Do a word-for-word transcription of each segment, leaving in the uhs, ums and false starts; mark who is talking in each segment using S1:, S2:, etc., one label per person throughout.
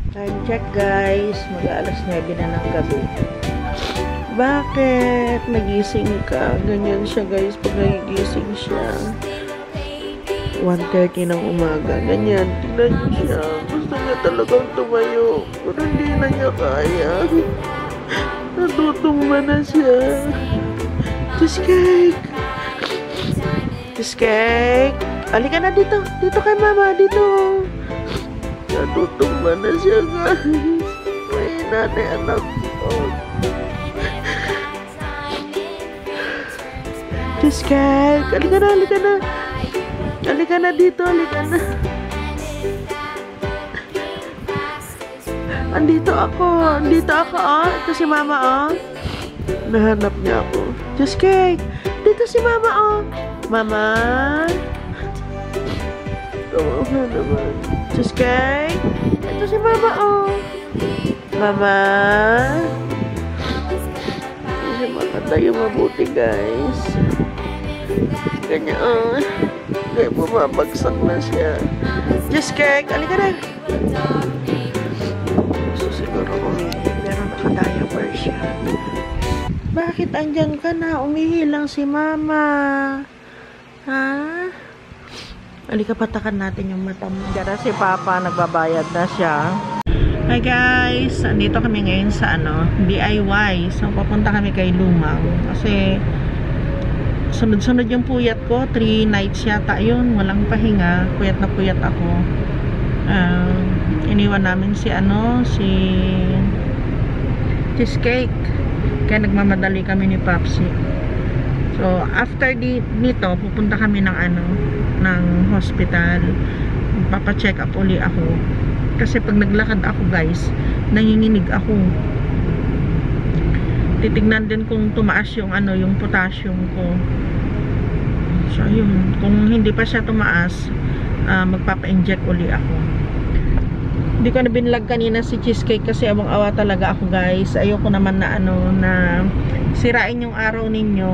S1: Time check guys, mag-aalas nuwebe na ng gabi. Bakit? Nagising ka? Ganyan siya guys, pag nagigising siya. one thirty ng umaga. Ganyan, tingnan niyo siya. Gusto niya talagang tumayo. Pero hindi na niya kaya. Natutumba na siya. Cheesecake! Cheesecake! Halika na dito. Dito kay mama. Dito. Natutumba na siya guys. May nanay anak ko. Cheesecake! Halika na, halika na. Halika na dito, halika na. Andito ako. Andito ako, oh. Ito si mama, oh. Nahanap niya ako. Cheesecake! Dito si mama, oh. Mama? Tawa na naman. Cheesecake? Ito si mama, oh. Mama? Kasi makatayo mabuti, guys. Ganyan, oh. Kaya bumabagsak na siya. Cheesecake! Halika na! So, siguro umihi. Pero nakadiaper siya. Bakit andyan ka na? Umihi lang si mama. Ha? Halika, patakan natin yung mata mo. Dara si papa, nagbabayad na siya. Hi guys! Andito kami ngayon sa ano, D I Y. So, papunta kami kay Lumang. Kasi sunod-sunod yung puyat ko. Three nights yata yun. Walang pahinga. Puyat na puyat ako. Uh, iniwan namin si ano, si Cheesecake. Kaya nagmamadali kami ni Papsi. So, after di, nito, pupunta kami ng ano, ng hospital. Papacheck up uli ako. Kasi pag naglakad ako guys, nanginginig ako. Titignan din kung tumaas yung ano, yung potassium ko. So, yun. Kung hindi pa siya tumaas, uh, magpapa-inject uli ako. Hindi ko na binlag kanina si Cheesecake kasi awang-awa talaga ako guys. Ayoko naman na ano, na sirain yung araw ninyo.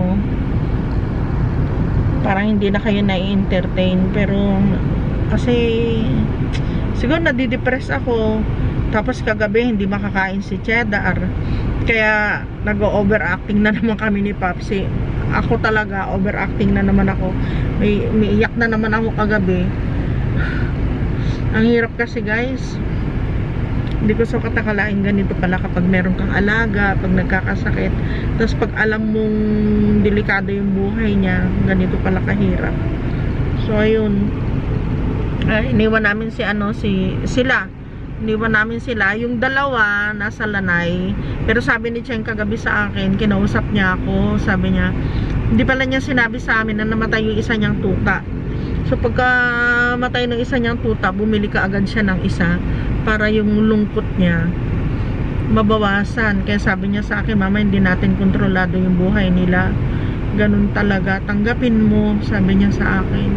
S1: Parang hindi na kayo na-entertain. Pero, kasi siguro nadidepress ako. Tapos kagabi hindi makakain si Cheddar. Kaya nag-overacting na naman kami ni Papsi. Ako talaga, overacting na naman ako. May umiiyak na naman ako kagabi. Ang hirap kasi guys. Hindi ko so katakalain ganito pala kapag meron kang alaga, pag nagkakasakit. Tapos pag alam mong delikado yung buhay niya, ganito pala kahirap. So ayun. Uh, iniwan namin si ano, si sila. Iniwan namin sila. Yung dalawa nasa Lanay. Pero sabi ni Cheng kagabi sa akin, kinausap niya ako, sabi niya, hindi pala niya sinabi sa amin na namatay yung isa niyang tuta. So pagka matay ng isa niyang tuta, bumili ka agad siya ng isa para yung lungkot niya mabawasan. Kaya sabi niya sa akin, mama, hindi natin kontrolado yung buhay nila. Ganun talaga. Tanggapin mo, sabi niya sa akin.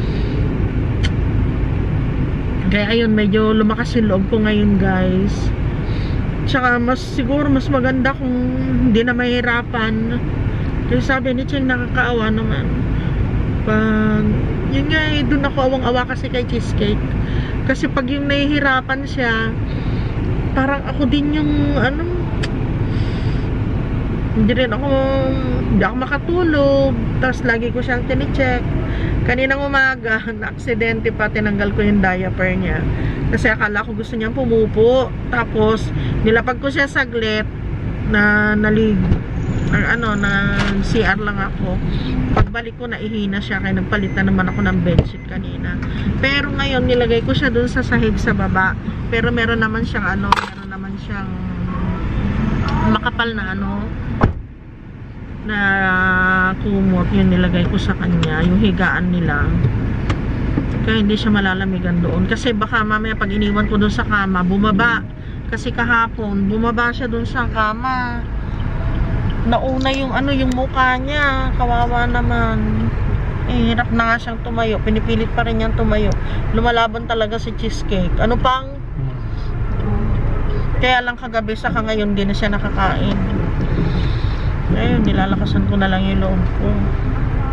S1: Kaya ayun, medyo lumakas yung loob ko ngayon guys. Tsaka mas siguro mas maganda kung hindi na mahirapan. Kasi sabi ni Cheng, nakakaawa naman. Pag yun nga eh, dun ako awang-awa kasi kay Cheesecake. Kasi pag yung nahihirapan siya, parang ako din yung ano, hindi rin ako hindi ako makatulog. Tapos lagi ko siyang tinicheck. Kaninang umaga, na-aksidente pa, tinanggal ko yung diaper niya. Kasi akala ko gusto niyang pumupo. Tapos, nilapag ko siya saglit na nalig. Ang ano, na C R lang ako. Pagbalik ko, naihina siya. Kaya nagpalit na naman ako ng bedsheet kanina. Pero ngayon, nilagay ko siya dun sa sahig sa baba. Pero meron naman siyang ano, meron naman siyang makapal na ano, na kumot, yun nilagay ko sa kanya, yung higaan nila. Kaya hindi siya malalamigan doon. Kasi baka mamaya pag iniwan ko doon sa kama, bumaba. Kasi kahapon, bumaba siya doon sa kama. Nauna yung ano, yung mukha niya. Kawawa naman. Eh, hirap na nga siyang tumayo. Pinipilit pa rin niyang tumayo. Lumalaban talaga si Cheesecake. Ano pang? Kaya lang kagabi sa ngayon, hindi na siya nakakain. Ayun, nilalakasan ko na lang yung loob ko.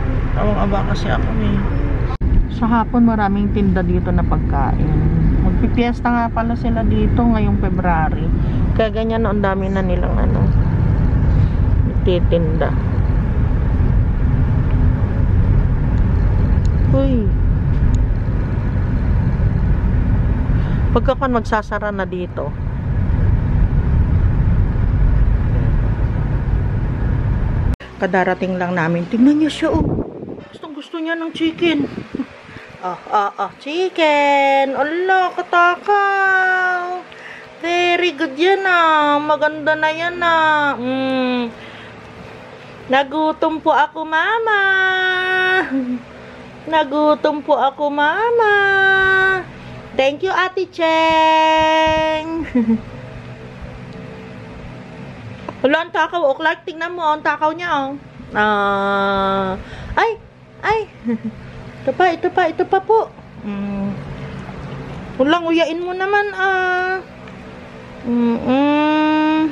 S1: Awang-awa kasi ako eh. Sa hapon maraming tinda dito na pagkain. Magpipili Fiesta nga pala sila dito ngayong February. Kaya ganyan, ang dami na nilang ano, ititinda. Uy. Pagkakan magsasara na dito. Kadarating lang namin. Tingnan niyo siya, oh. Gustong gusto niya ng chicken. Ah, ah, ah, chicken. Allah, katakaw. Very good yan, ah. Maganda na yan, ah. Mm. Nagutom po ako, mama. Nagutom po ako, mama. Thank you, Ate Cheng. Wala, ang takaw. O, Clark, tingnan mo. Ang takaw niya, oh. Ah. Ay, ay. Ito pa, ito pa, ito pa po. Mm. Walang, uyain mo naman, ah. Mm-mm.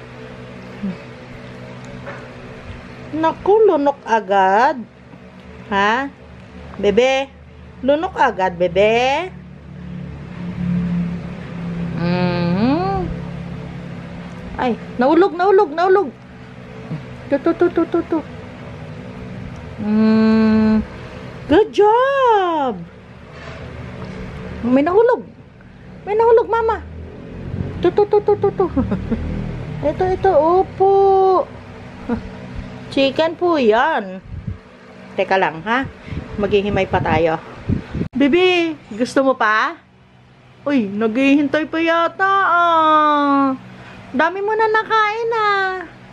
S1: Naku, lunok agad. Ha? Bebe? Lunok agad, bebe? Mm-hmm. Ay, naulog, naulog, naulog. Tutu, tutu, tutu. Mm. Good job. May nahulog. May nahulog, mama. Tutu, tutu, tutu. Ito, ito, opo. Chicken po yan. Teka lang, ha? Maghihimay pa tayo. Bibi, gusto mo pa? Uy, naghihintay pa yata, ah. Dami mo na nakain, ah.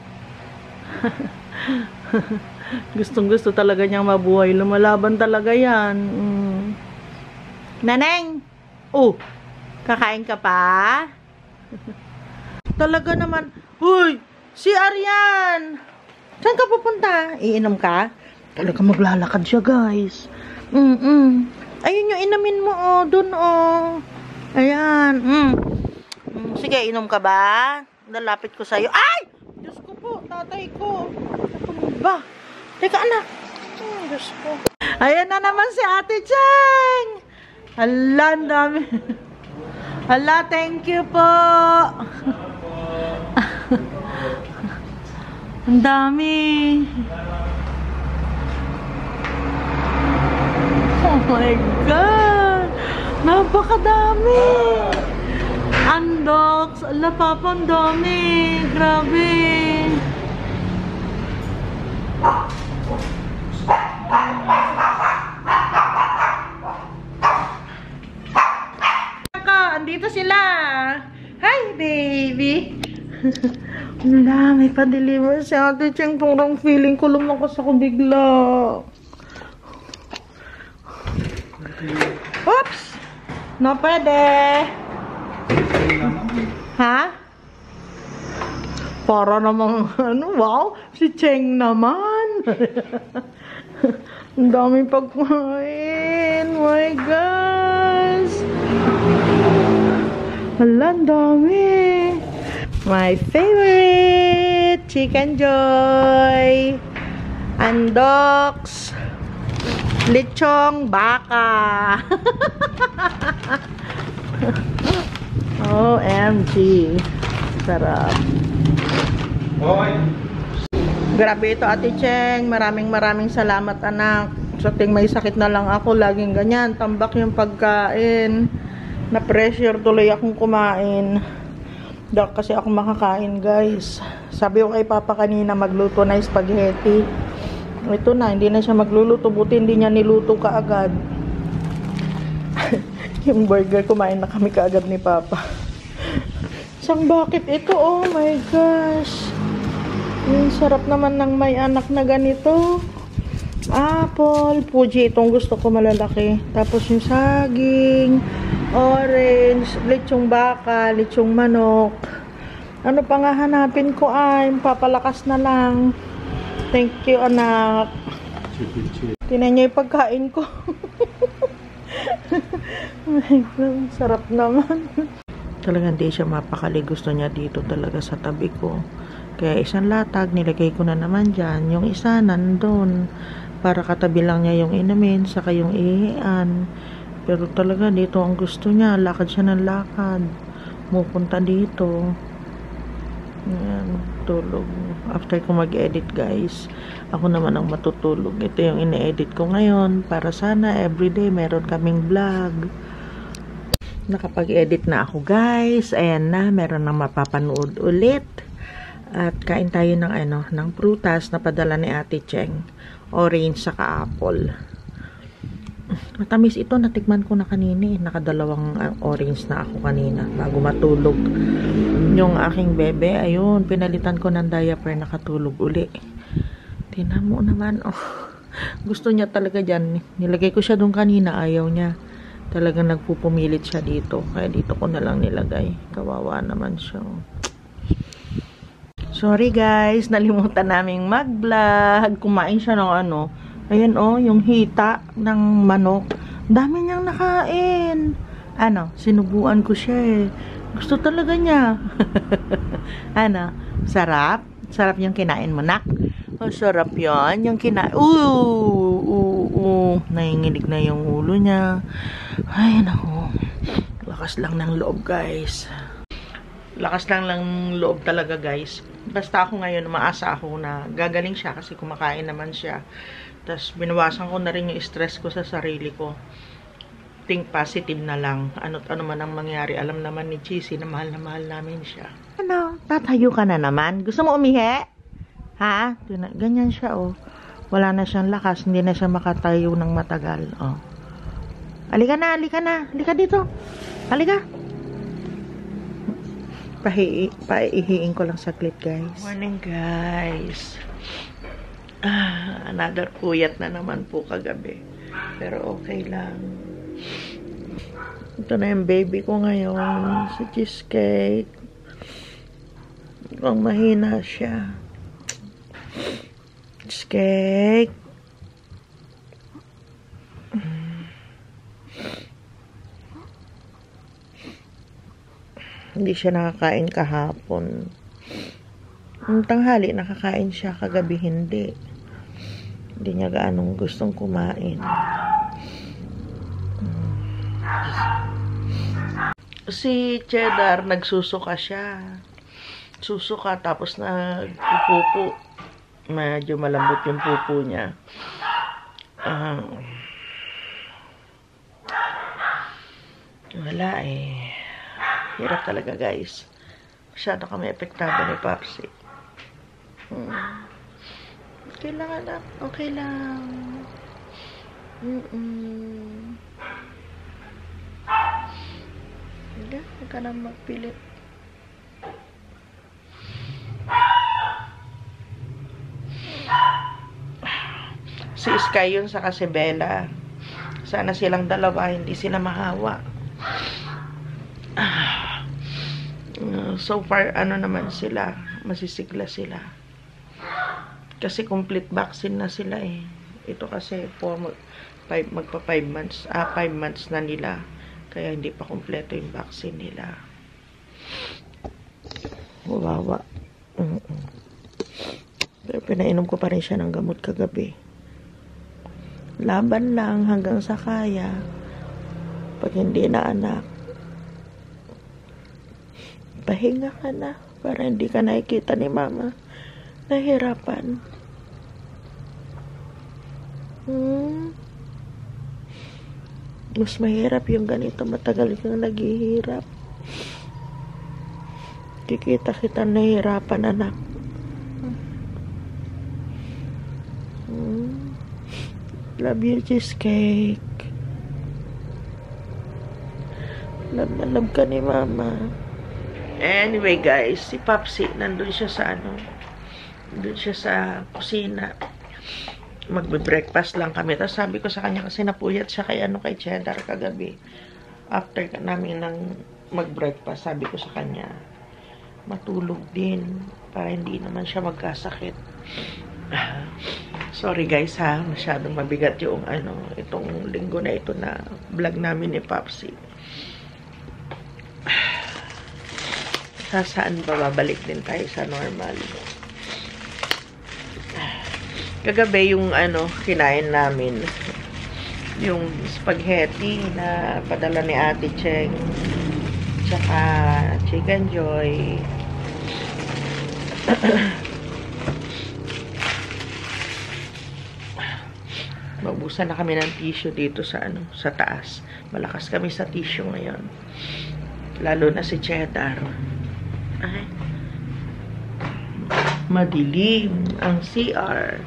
S1: Gustong gusto talaga niyang mabuhay. Lumalaban talaga yan. Mm. Naneng! Oh, kakain ka pa? Talaga naman. Huy! Si Arian! Saan ka pupunta? Iinom ka? Talaga maglalakad siya, guys. Mm-mm. Ayun yung inamin mo, oh. Doon, oh. Ayan. Mm. Mm. Sige, inom ka ba? Nalapit ko sa'yo. Ay! Diyos ko po, tatay ko. Ano ba? Teka, anak. Oh, Diyos ko. Ayan na naman si Ate Cheng. Hala, ang dami. Hala, thank you po. Ang dami. Oh my God. Napakadami. Andoks. Ala, papa, ang dami. Grabe. Andito sila. Hi, baby. Wala, may pa-deliver si Ate Cheng. Parang feeling ko lumakas ako bigla. Oops! No pwede. Ha? Para namang, ano, wow, si Cheng naman. Ang daming pagkain. My gosh. Wala, ang dami. My favorite, Chicken Joy, Andoks, Lechong Baka. O M G. Sarap. Grabe ito, Ate Cheng. Maraming maraming salamat, anak. Sa ting may sakit na lang ako, laging ganyan. Tambak yung pagkain. Na-pressure tuloy akong kumain. Dahil kasi ako makakain, guys. Sabi ko kay Papa kanina magluto na spaghetti. Ito na, hindi na siya magluluto. Buti hindi niya niluto kaagad. Yung burger, kumain na kami kaagad ni Papa. Isang bucket ito, oh my gosh. Yung sarap naman ng may anak na ganito. Apple, Fuji, itong gusto ko malalaki. Tapos yung saging, orange, lechong baka, lechong manok. Ano pa nga hanapin ko ay, papalakas na lang. Thank you, anak. Tinan niyo yung pagkain ko. My God, sarap naman. Talagang di siya mapakali. Gusto niya dito talaga sa tabi ko. Kaya isang latag, nilagay ko na naman dyan. Yung isa nandun. Para katabi lang niya yung inumin, saka yung ihian. Pero talaga dito ang gusto niya. Lakad siya ng lakad. Pupunta dito. Ayan, tulog. After ko mag-edit guys, ako naman ang matutulog. Ito yung ine-edit ko ngayon. Para sana everyday meron kaming vlog. Nakapag-edit na ako guys. Ayan na, meron nang mapapanood ulit. At kain tayo ng ano, ng prutas na padala ni Ate Cheng. Orange saka apple. Matamis ito, natikman ko na kanina eh. Nakadalawang uh, orange na ako kanina bago matulog. Yung aking bebe, ayun, pinalitan ko ng diaper, nakatulog uli. Tingnan mo naman, oh. Gusto niya talaga dyan. Nilagay ko siya doon kanina, ayaw niya. Talagang nagpupumilit siya dito. Kaya dito ko na lang nilagay. Kawawa naman siya. Sorry guys, nalimutan naming mag-vlog. Kumain siya ng ano. Ayan oh, yung hita ng manok. Dami niyang nakain. Ano, sinubuan ko siya eh. Gusto talaga niya. Ano, sarap? Sarap yung kinain mo, nak? Oh, sarap yan. Yung kinain. Ooh, ooh, ooh. Nanginginig na yung ulo niya. Ay, naku. Lakas lang ng loob, guys. Lakas lang ng loob talaga, guys. Basta ako ngayon, maasa ako na gagaling siya kasi kumakain naman siya. Tapos, binawasan ko na rin yung stress ko sa sarili ko. Think positive na lang. Ano't ano man ang mangyari. Alam naman ni Cheesy na mahal na mahal namin siya. Ano? Tatayo ka na naman? Gusto mo umihi? Ha? Ganyan siya, oh. Wala na siyang lakas. Hindi na siya makatayo ng matagal, oh. Halika na, halika na. Halika dito. Halika. Pahi paihiin ko lang saglit, guys. Morning, guys. Ah, another puyat na naman po kagabi. Pero okay lang. Ito na yung baby ko ngayon. Si Cheesecake. Mukhang mahina siya. Cheesecake. Hindi siya nakakain kahapon. Ang tanghali, nakakain siya. Kagabi, hindi. Hindi niya gaanong gustong kumain. Si Cheddar, nagsusuka siya. Susuka, tapos nagpupupo. Medyo malambot yung pupo niya. Uh, wala eh. Hirap talaga, guys. Masyado kami epektado ni Papsi. Hmm. Okay lang, anak. Okay lang. Mm-mm. Hindi, huwag ka nang magpilit. Si Sky yun sa si Bella. Sana silang dalawa, hindi sila mahawa. Uh, so far, ano naman sila, masisigla sila. Kasi complete vaccine na sila eh. Ito kasi four, five, magpa five months, ah, five months na nila. Kaya hindi pa kompleto yung vaccine nila. Wawa. Mm -mm. Pero pinainom ko pa rin siya ng gamot kagabi. Laban lang hanggang sa kaya. Pag hindi na anak, pahinga ka na para hindi ka nakikita ni mama nahirapan. Hmm. Mas mahirap yung ganito, matagal kang naghihirap. Kikita kita nahirapan, anak. Hmm. Love you, Cheesecake. Love na love ka ni mama. Anyway, guys, si Papsi, nandun siya sa ano, nandun siya sa kusina. Magbe-breakfast lang kami. Tapos sabi ko sa kanya, kasi napuyat siya kay, ano, kay Cheddar kagabi. After namin ng mag-breakfast, sabi ko sa kanya, matulog din, para hindi naman siya magkasakit. Sorry guys ha, masyadong mabigat yung ano, itong linggo na ito na vlog namin ni Papsi. Sa saan ba babalik din tayo sa normal? Kagabi yung ano, kinain namin. yung spaghetti na padala ni Ate Cheng. Tsaka Chicken Joy. Maubusan na kami ng tissue dito sa ano, sa taas. Malakas kami sa tissue ngayon. Lalo na si Cheddar. Ay. Madilim ang C R.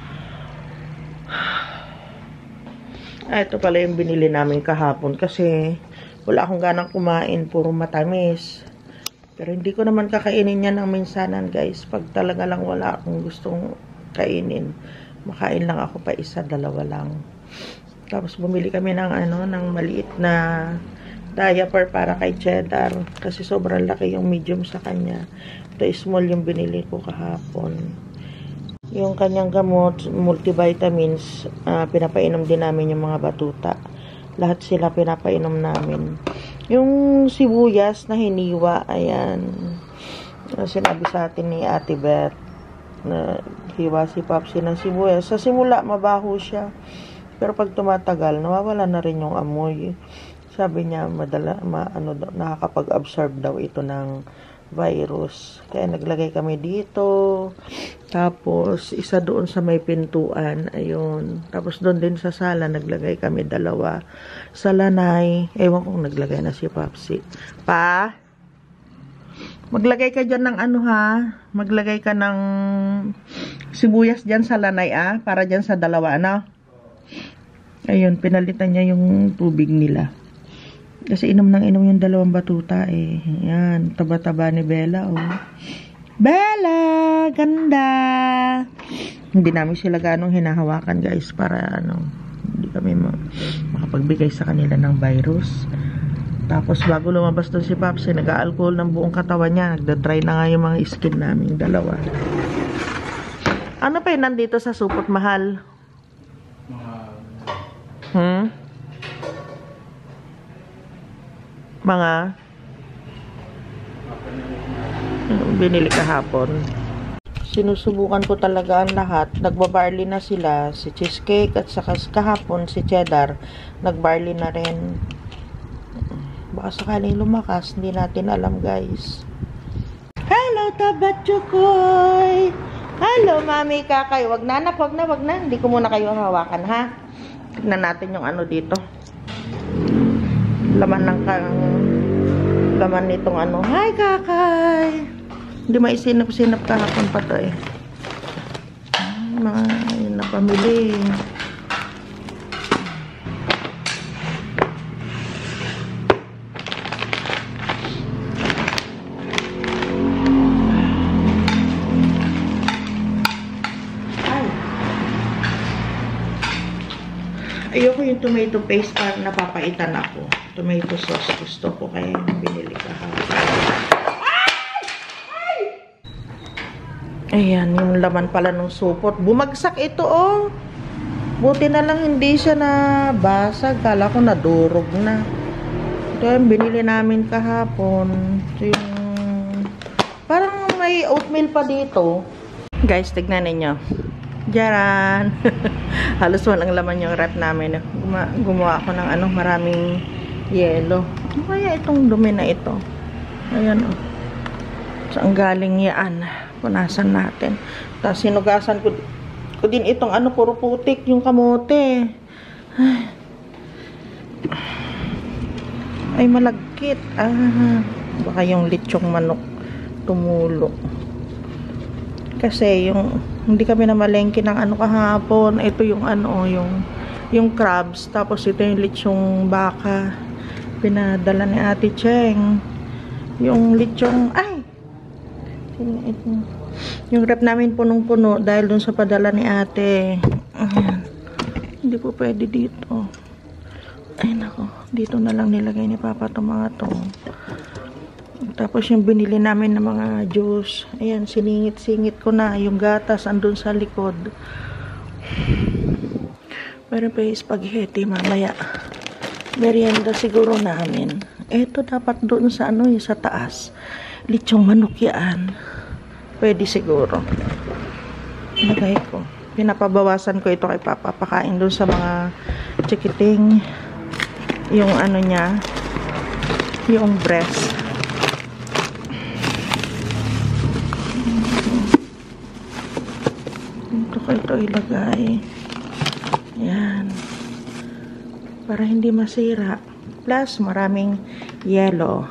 S1: Ah, ito pala yung binili namin kahapon kasi wala akong ganang kumain, puro matamis. Pero hindi ko naman kakainin yan ng minsanan, guys. Pag talaga lang wala akong gustong kainin, makain lang ako pa isa, dalawa lang. Tapos bumili kami ng ano, ng maliit na diaper para kay Cheddar kasi sobrang laki yung medium sa kanya. Ito small yung binili ko kahapon. Yung kanyang gamot, multivitamins, uh, pinapainom din namin yung mga batuta. Lahat sila pinapainom namin. Yung sibuyas na hiniwa, ayan. Sinabi sa atin ni Ate Beth na hiwa si Papsi ng sibuyas. Sa simula, mabaho siya. Pero pag tumatagal, nawawala na rin yung amoy. Sabi niya, madala, ma, ano, nakakapag-absorb daw ito ng virus. Kaya naglagay kami dito. Tapos, isa doon sa may pintuan. Ayun. Tapos, doon din sa sala, naglagay kami dalawa. Sa lanay, ewan kong naglagay na si Papsi. Pa? Maglagay ka dyan ng ano ha? Maglagay ka ng sibuyas dyan sa lanay ah. Para dyan sa dalawa, ano? Ayun, pinalitan niya yung tubig nila. Kasi inom ng inom yung dalawang batuta eh. Yan, taba-taba ni Bella oh. Bella! Ganda! Hindi namin sila ganong hinahawakan guys para ano, hindi kami makapagbigay sa kanila ng virus. Tapos bago lumabas doon si Papsi, nag-aalcohol ng buong katawan niya. Nagda-dry na nga yung mga skin namin, dalawa. Ano pa yun nandito sa supot mahal? Hmm? Mga binili kahapon. Sinusubukan ko talaga ang lahat. Nagbabarley na sila. Si Cheesecake at saka kahapon si Cheddar. Nagbarley na rin. Baka sakaling lumakas. Hindi natin alam guys. Hello Tabatsukoy! Hello Mami Kakay. Wag na anak, wag na, wag na. Hindi ko muna kayo hawakan ha. Tignan natin yung ano dito. Laman ng kang laman nitong ano. Hi Kakay! Hindi maisinap-sinap kahapon pa to eh. Mga yun na pamili. Ayoko yung tomato paste para napapaitan ako. Tomato sauce gusto ko kaya yung binili kahapon. Ayan, yung laman pala ng supot. Bumagsak ito oh. Buti na lang hindi siya nabasag. Kala ko nadurog na. Ito yung binili namin kahapon. Ito yung parang may oatmeal pa dito. Guys, tignan ninyo. Jaran. Halos walang laman yung rep namin. Guma gumawa ako ng ano, maraming yelo. Ano kaya itong dumi na ito? Ayan o. Oh. Saan galing yan? Punasan natin. Tapos sinugasan ko, ko din itong ano, puro putik yung kamote. Ay, Ay malagkit. Ah, baka yung lechong manok tumulo. Kasi yung hindi kami namalengke ng ano kahapon. Ito yung ano, yung yung crabs. Tapos ito yung lechong baka. Pinadala ni Ate Cheng. Yung lechong, ay! Ito. Yung rep namin punong-puno dahil dun sa padala ni Ate. Ayan. Hindi po pwede dito. Ay nako, dito na lang nilagay ni Papa itong mga to. Tapos yung binili namin ng mga juice. Ayan, siningit-singit ko na. Yung gatas andun sa likod. Meron pa yung spaghetti mamaya. Merienda siguro namin. Eto dapat doon sa ano yung sa taas. Lechong manok yan. Pwede siguro. Lagay ko. Pinapabawasan ko ito kay Papa. Pakain doon sa mga chikiting yung ano niya, yung breast. Dito ko ito ilagay. Yan. Para hindi masira. Plus, maraming yellow.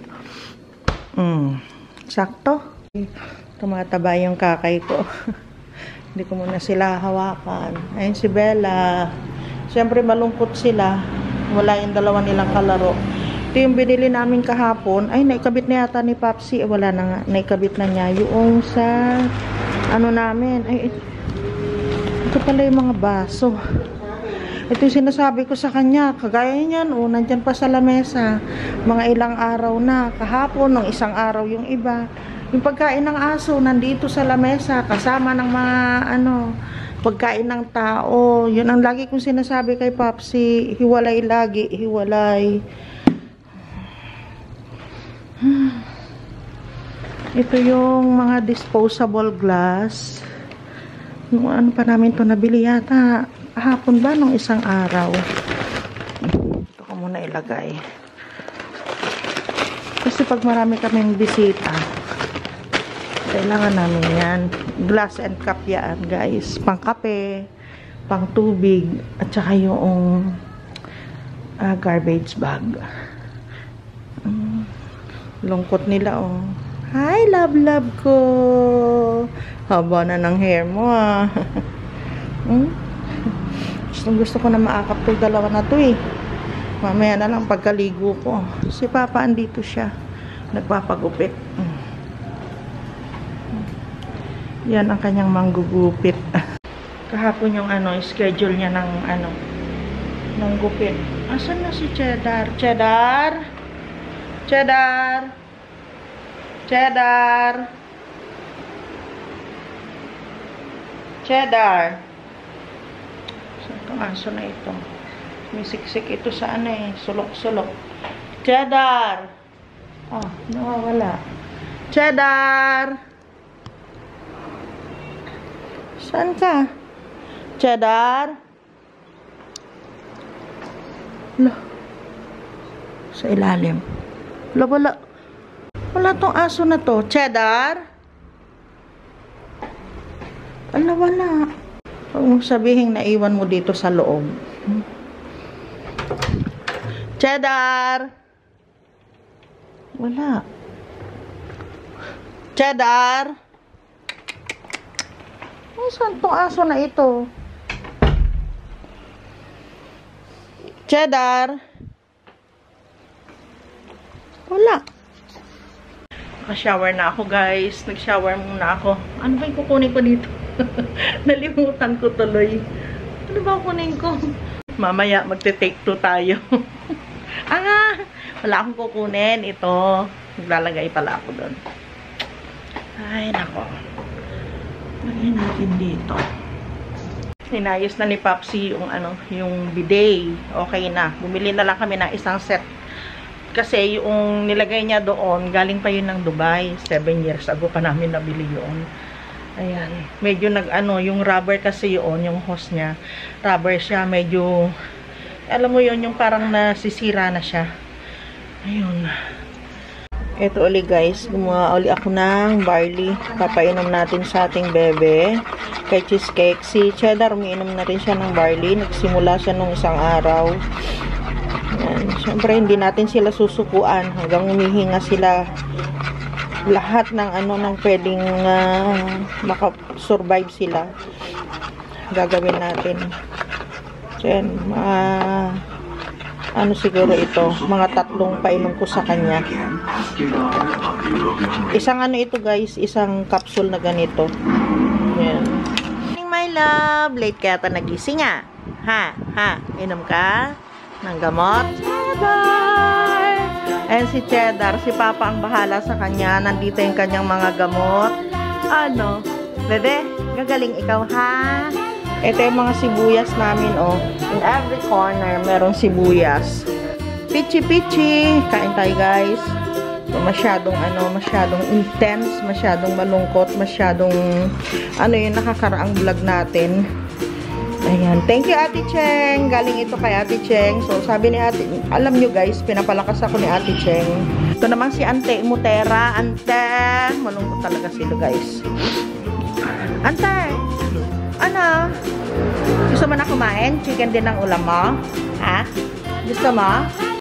S1: mm. Sakto. Tumataba yung kakay ko. Hindi ko muna sila hawakan. Ayun si Bella. Siyempre malungkot sila. Wala yung dalawa nilang kalaro. Ito yung binili namin kahapon. Ay, naikabit na yata ni Popsi. Eh, wala na nga. Naikabit na niya. Yung sa ano namin. Ay, ito pala yung mga baso. Ito yung sinasabi ko sa kanya. Kagaya niyan, oh, nandyan pa sa lamesa. Mga ilang araw na. Kahapon, nung isang araw yung iba. Yung pagkain ng aso, nandito sa lamesa. Kasama ng mga, ano, pagkain ng tao. Yun ang lagi kong sinasabi kay Popsi. Hiwalay lagi, hiwalay. Ito yung mga disposable glass. Nung ano pa namin to nabili yata. Hapon ba nung isang araw? Ito ko muna ilagay. Kasi pag marami kaming bisita, kailangan namin yan. Glass and cup yan, guys. Pang kape, pang tubig, at saka yung uh, garbage bag. Um, lungkot nila, oh. Hi, love, love ko. Haba na ng hair mo, ah. hmm? Gusto, gusto ko na maakap itong dalawa na to, eh. Mamaya na lang pagkaligo ko. Si Papa andito siya. Nagpapagupit. Hmm. Yan ang kanyang manggugupit. Kahapon yung ano, schedule niya ng ano, ng gupit. Asan na si Cheddar? Cheddar? Cheddar? Cheddar? Cheddar? Saan itong aso na ito? May siksik ito sa ano eh. Sulok-sulok. Cheddar! Oh, nawawala. Cheddar! Saan ka? Cheddar? Wala. Sa ilalim. Wala, wala. Wala tong aso na to. Cheddar? Wala, wala. Huwag mong sabihin na iwan mo dito sa loob. Hmm? Cheddar? Wala. Cheddar? Ay, saan tong aso na ito? Cheddar? Wala. Naka-shower na ako, guys. Nag-shower muna ako. Ano ba yung kukunin ko dito? Nalimutan ko tuloy. Ano ba kukunin ko? Mamaya, magte-take two tayo. ah, wala akong kukunin. Ito. Maglalagay pala ako doon. Ay, nako. Lagyan natin dito. Inayos na ni Popsi yung, ano, yung bidet. Okay na. Bumili na lang kami ng isang set. Kasi yung nilagay niya doon, galing pa yun ng Dubai. Seven years ago pa namin nabili yun. Ayan. Medyo nag-ano, yung rubber kasi yun, yung hose niya. Rubber siya, medyo, alam mo yun, yung parang nasisira na siya. Ayun. Ito uli guys, gumawa uli ako ng barley. Papainom natin sa ating bebe. Kay cheesecake. Si Cheddar, umiinom na rin siya ng barley. Nagsimula siya nung isang araw. Ayan. Siyempre, hindi natin sila susukuan hanggang umihinga sila. Lahat ng ano nang pwedeng uh, makasurvive sila. Gagawin natin. So, yan. Uh, ano siguro ito? Mga tatlong painom ko sa kanya. Isang ano ito guys, isang capsule na ganito. Yan. My love, late kaya ta nagising ah. Ha? Ha? Inom ka ng gamot? Cheddar! Ayan si Cheddar. Si Papa ang bahala sa kanya. Nandito yung kanyang mga gamot. Ano? Bebe, gagaling ikaw ha? Ito yung mga sibuyas namin oh. In every corner, merong sibuyas. Pichi-pichi! Kain tayo guys. So, masyadong ano, masyadong intense, masyadong malungkot, masyadong ano yung nakakaraang vlog natin. Ayan. Thank you, Ate Cheng. Galing ito kay Ate Cheng. So, sabi ni Ate, alam nyo guys, pinapalakas ako ni Ate Cheng. Ito naman si Ante Mutera. Ante, malungkot talaga sila guys. Ante, ano? Gusto mo na kumain? Chicken din ang ulam mo? Ha? Gusto mo?